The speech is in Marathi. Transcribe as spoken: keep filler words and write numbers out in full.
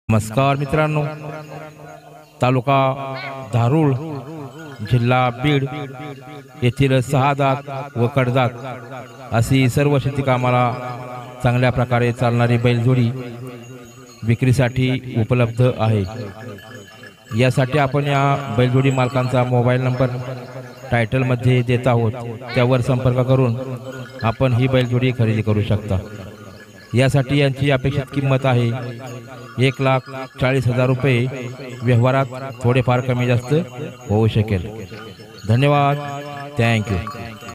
नमस्कार मित्रांनो, तालुका धारूळ, जिल्हा बीड येथील सहा दात व कडदात अशी सर्व शेती कामाला चांगल्या प्रकारे चालणारी बैलजोडी विक्रीसाठी उपलब्ध आहे। यासाठी आपण या बैलजोडी मालकांचा मोबाईल नंबर टायटलमध्ये देत आहोत, त्यावर संपर्क करून आपण ही बैलजोडी खरेदी करू शकता। यासाठी यांची अपेक्षित किंमत आहे एक लाख चाळीस हजार रुपये। व्यवहारात थोडेफार कमी जास्त होऊ शकेल। धन्यवाद, थँक्यू।